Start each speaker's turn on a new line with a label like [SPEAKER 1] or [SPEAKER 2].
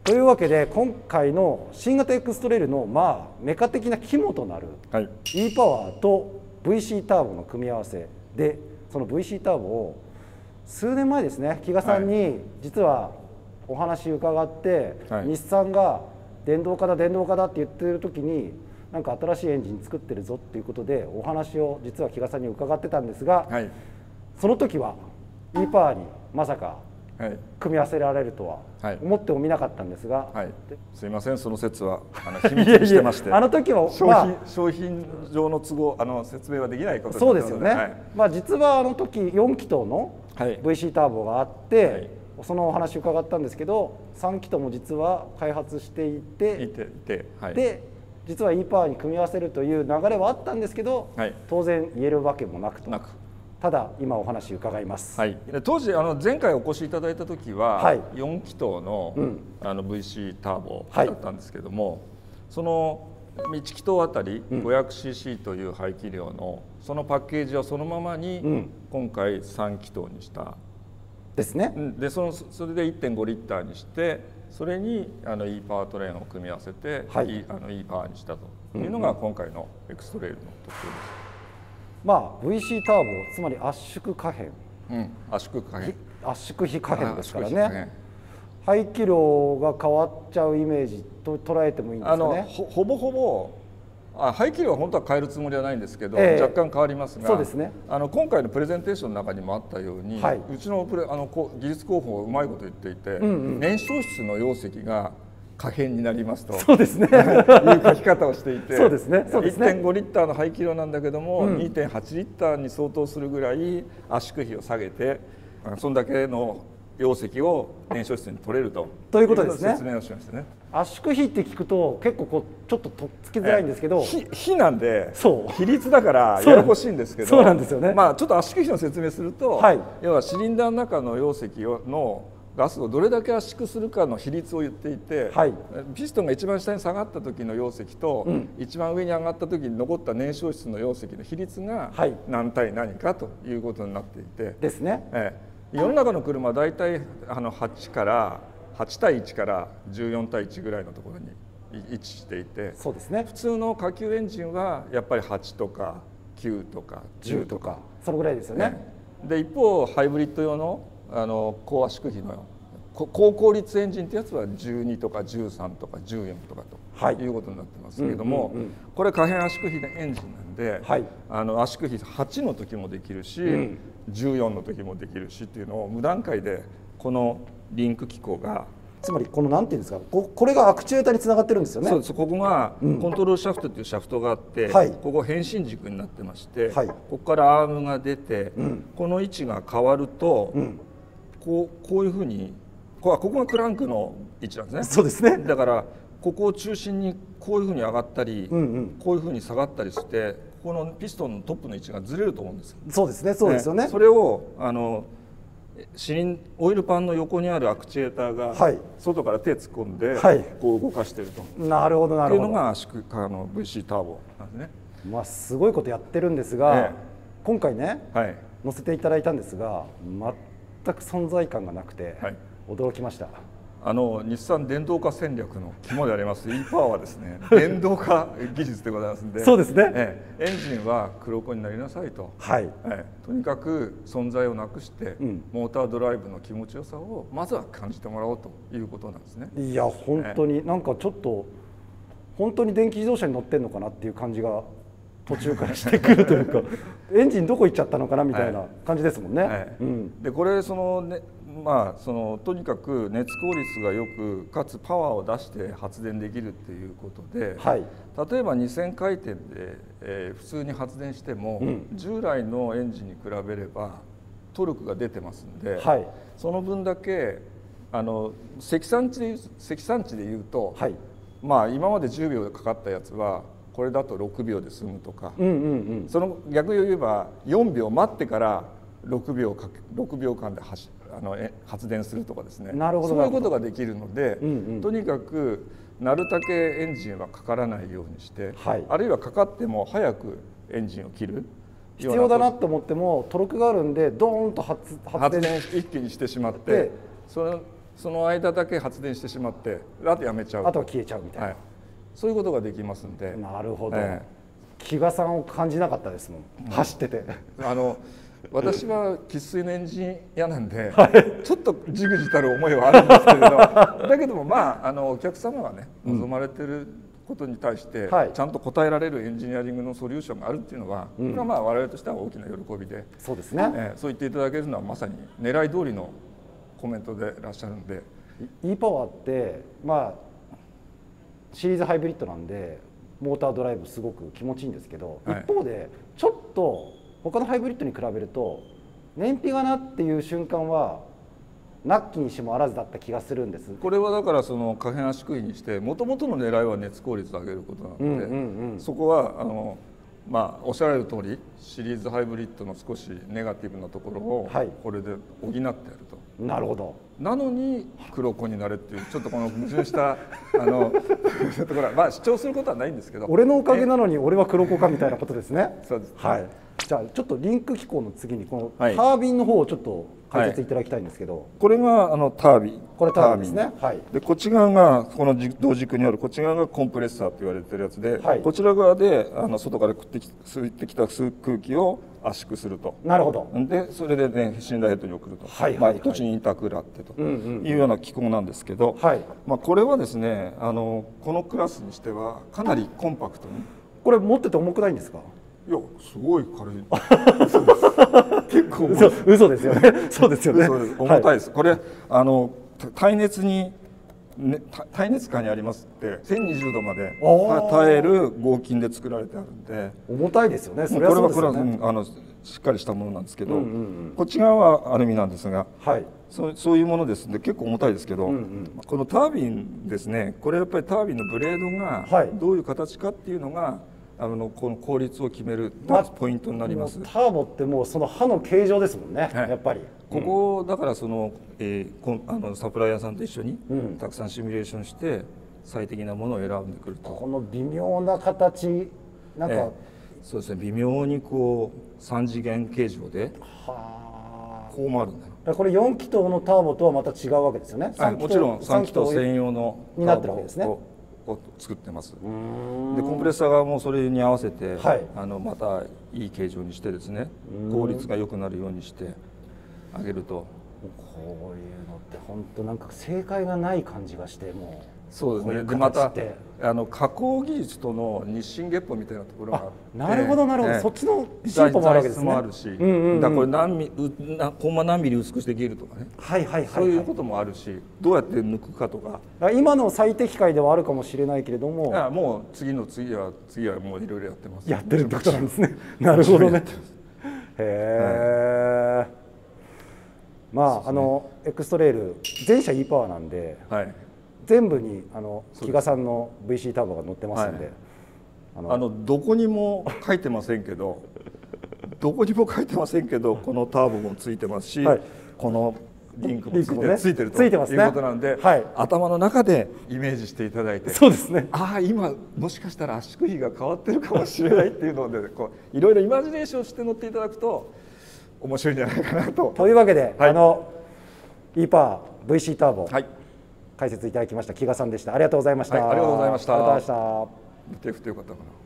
[SPEAKER 1] というわけで今回の新型 X トレイルのメカ的な肝となる E パワーと VC ターボの組み合わせで、その VC ターボを数年前ですね、木賀さんに実はお話伺って、日産が電動化だ電動化だって言ってる時になんか新しいエンジン作ってるぞっていうことでお話を実は木賀さんに伺ってたんですが、その時は E パワーにまさか組み合わせられるとは思ってもみなかったんですが、
[SPEAKER 2] すいません、その説は秘密にしてまして、
[SPEAKER 1] あの時は
[SPEAKER 2] 商品上の都合説明はできないこと
[SPEAKER 1] そうですよね。実はあの時4気筒の VC ターボがあって、そのお話伺ったんですけど、3気筒も実は開発していて、で実は E パワーに組み合わせるという流れはあったんですけど、当然言えるわけもなくと。ただ今お話伺います。
[SPEAKER 2] 当時前回お越しいただいた時は4気筒のVC ターボだったんですけども、その1気筒あたり 500cc という排気量のそのパッケージはそのままに今回3気筒にした
[SPEAKER 1] ですね。
[SPEAKER 2] でそれで 1.5 リッターにして、それにE パワートレーンを組み合わせて E パワーにしたというのが今回の X トレイルの特徴です。
[SPEAKER 1] VC ターボ、つまり圧縮可変、
[SPEAKER 2] 圧縮
[SPEAKER 1] 比可変ですからね。排気量が変わっちゃうイメージと捉えてもいいんですかね。
[SPEAKER 2] ほぼほぼ排気量は本当は変えるつもりはないんですけど、若干変わりますが、そうですね。今回のプレゼンテーションの中にもあったように、うちの技術広報はうまいこと言っていて、燃焼室の容積が可変になりますと、そうですね、いう書き方をしていて、1.5 リッターの排気量なんだけども、2.8 リッターに相当するぐらい圧縮比を下げて、そんだけの容積を燃焼室に取れるということですね。説明をしましたね。
[SPEAKER 1] 圧縮比って聞くと結構ちょっととっつきづらいんですけど、
[SPEAKER 2] 比なんで比率だからややこしいんですけど、
[SPEAKER 1] そうなんですよね。
[SPEAKER 2] ちょっと圧縮比の説明すると、要はシリンダーの中の容積のガスをどれだけ圧縮するかの比率を言っていて、ピストンが一番下に下がった時の容積と、一番上に上がった時に残った燃焼室の容積の比率が何対何かということになっていてですね。世の中の車はだいたい8対1から14対1ぐらいのところに位置していて、そうですね。普通の下級エンジンはやっぱり8とか9とか10とか
[SPEAKER 1] そのぐらいですよね。
[SPEAKER 2] で一方ハイブリッド用の高圧縮比の高効率エンジンってやつは12とか13とか14とかということになってますけれども、これ可変圧縮比のエンジンなんで、圧縮比8の時もできるし、14の時もできるしっていうのを無段階でこのリンク機構が、
[SPEAKER 1] つまりこのなんていうんですか、これがアクチュエーターにつながってるんですよね。
[SPEAKER 2] そうです。ここがコントロールシャフトっていうシャフトがあって、ここ変心軸になってまして、ここからアームが出て、この位置が変わると、こういうふうにここがクランクの位置なんですね。そうですね。だからここを中心にこういうふうに上がったり、こういうふうに下がったりして、このピストンのトップの位置がずれると思うんですよ。
[SPEAKER 1] そうですね。そうですよね。
[SPEAKER 2] それをオイルパンの横にあるアクチュエーターが外から手突っ込んでこう動かしていると。
[SPEAKER 1] なるほどなるほど。
[SPEAKER 2] っていうのが圧縮VC ターボなんですね。
[SPEAKER 1] すごいことやってるんですが、今回ね載せていただいたんですが、全く存在感がなくて驚きました。
[SPEAKER 2] 日産電動化戦略の肝であります E パワーはですね、電動化技術でございますので、そうですね。エンジンは黒子になりなさいと。とにかく存在をなくして、モータードライブの気持ちよさをまずは感じてもらおうということなんですね。
[SPEAKER 1] いや本当になんかちょっと本当に電気自動車に乗ってんのかなっていう感じが途中からしてくるというか、エンジンどこ行っちゃったのかなみたいな感じですもんね。
[SPEAKER 2] でこれとにかく熱効率がよくかつパワーを出して発電できるっていうことで、例えば2000回転で、普通に発電しても、従来のエンジンに比べればトルクが出てますんで、その分だけ積算値でいうと、今まで10秒かかったやつはこれだと6秒で済むとか、その逆を言えば4秒待ってから6秒間で発電するとかですね、そういうことができるので、とにかくなるだけエンジンはかからないようにして、あるいはかかっても早くエンジンを切る
[SPEAKER 1] 必要だなと思ってもトルクがあるんでドーンと発
[SPEAKER 2] 電一気にしてしまって、そその間だけ発電してしまってあとやめちゃう、
[SPEAKER 1] あとは消えちゃうみたいな、はい、
[SPEAKER 2] そういうことができますんで。
[SPEAKER 1] なるほど、飢餓さを感じなかったですもん、走ってて。
[SPEAKER 2] 私は生粋のエンジニアなんで、はい、ちょっとじくじたる思いはあるんですけれどだけどもお客様がね望まれてることに対してちゃんと答えられるエンジニアリングのソリューションがあるっていうのは、これは我々としては大きな喜びで、
[SPEAKER 1] そうですね、
[SPEAKER 2] そう言っていただけるのはまさに狙い通りのコメントでいらっしゃるんで。
[SPEAKER 1] e パワーってシリーズハイブリッドなんでモータードライブすごく気持ちいいんですけど、はい、一方でちょっと他のハイブリッドに比べると燃費がなっていう瞬間はなきにしもあらずだった気がするんです。
[SPEAKER 2] これはだからその可変圧縮比にしてもともとの狙いは熱効率を上げることなので、そこはおっしゃられる通りシリーズハイブリッドの少しネガティブなところをこれで補ってやると。
[SPEAKER 1] なるほど。
[SPEAKER 2] なのに黒子になれっていうちょっとこの矛盾したところは主張することはないんですけど、
[SPEAKER 1] 俺のおかげなのに俺は黒子かみたいなことですね。そうです、はい。じゃあちょっとリンク機構の次にこのタービンの方をちょっと解説いただきたいんですけど、
[SPEAKER 2] これがタービン、
[SPEAKER 1] これタービンですね。はい。
[SPEAKER 2] でこっち側がこの同軸にあるこっち側がコンプレッサーと言われてるやつで、こちら側で外から吸ってきた空気を圧縮すると。
[SPEAKER 1] なるほど。
[SPEAKER 2] でそれでね信頼ヘッドに送ると。途中にインタークーラーってというような機構なんですけど、これはですねこのクラスにしてはかなりコンパクトに。
[SPEAKER 1] これ持ってて重くないんですか？
[SPEAKER 2] いやすごい軽い。結構
[SPEAKER 1] 嘘ですよね。そうですよね。
[SPEAKER 2] 重たいです。これ耐熱に耐熱下にありますって1020度まで耐える合金で作られてあるんで
[SPEAKER 1] 重たいですよね。
[SPEAKER 2] これはしっかりしたものなんですけど、こっち側はアルミなんですが、そういうものですので結構重たいですけど、このタービンですね、これやっぱりタービンのブレードがどういう形かっていうのがこの効率を決めるポイントになります。
[SPEAKER 1] ターボってもうその刃の形状ですもんね、やっぱり。
[SPEAKER 2] ここだからサプライヤーさんと一緒にたくさんシミュレーションして最適なものを選んでくると。
[SPEAKER 1] この微妙な形なんか、
[SPEAKER 2] そうですね、微妙にこう3次元形状でこう回るんだよ。
[SPEAKER 1] これ4気筒のターボとはまた違うわけですよね。
[SPEAKER 2] もちろん3気筒専用の
[SPEAKER 1] になってるわけですね。
[SPEAKER 2] を作ってます。でコンプレッサーがもうそれに合わせて、またいい形状にしてですね効率が良くなるようにしてあげると。
[SPEAKER 1] こういうのって本当なんか正解がない感じがしてもう。
[SPEAKER 2] そうですね。でまた加工技術との日進月歩みたいなところがあって、
[SPEAKER 1] なるほどなるほど、そっちの進歩もあるわけですね。
[SPEAKER 2] もあるし、だからこれコンマ何ミリ薄くしてできるとかね、そういうこともあるし、どうやって抜くかとか。
[SPEAKER 1] 今の最適解ではあるかもしれないけれども、
[SPEAKER 2] もう次はもういろいろやってます。
[SPEAKER 1] やってるってことなんですね。なるほどね。へえ。エクストレイル全車 e パワーなんで。全部に飢餓さんの VC ターボが乗ってますんで、
[SPEAKER 2] どこにも書いてませんけどこのターボもついてますし、このリンクもついてるということなんで、頭の中でイメージしていただいて、
[SPEAKER 1] そうですね、
[SPEAKER 2] 今もしかしたら圧縮比が変わってるかもしれないっていうのでいろいろイマジネーションして乗っていただくと面白いんじゃないかなと。
[SPEAKER 1] というわけで、e パワー VC ターボ、解説いただきました飢餓さんでした。ありがとうございました。
[SPEAKER 2] ありがとうございました。
[SPEAKER 1] ありがとうございました。
[SPEAKER 2] 手振ってよかったかな。